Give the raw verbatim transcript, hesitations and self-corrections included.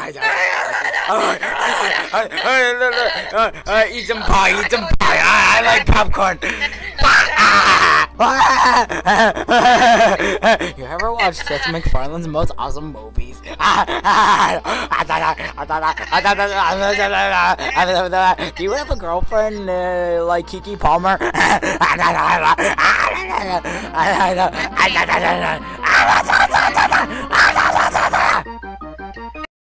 Eat some pie, eat some pie. I, I like popcorn. You ever watched Seth MacFarlane's most awesome movies? Do you have a girlfriend uh, like Kiki Palmer?